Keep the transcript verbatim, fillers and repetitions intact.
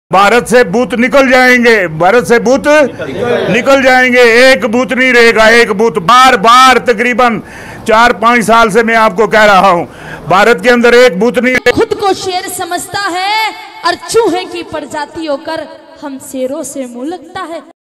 भारत से भूत निकल जाएंगे, भारत से भूत निकल, निकल जाएंगे। एक भूत नहीं रहेगा, एक भूत बार बार तकरीबन चार पांच साल से मैं आपको कह रहा हूं, भारत के अंदर एक भूत नहीं। खुद को शेर समझता है और चूहे की प्रजाति होकर हम शेरों से मुंह लगता है।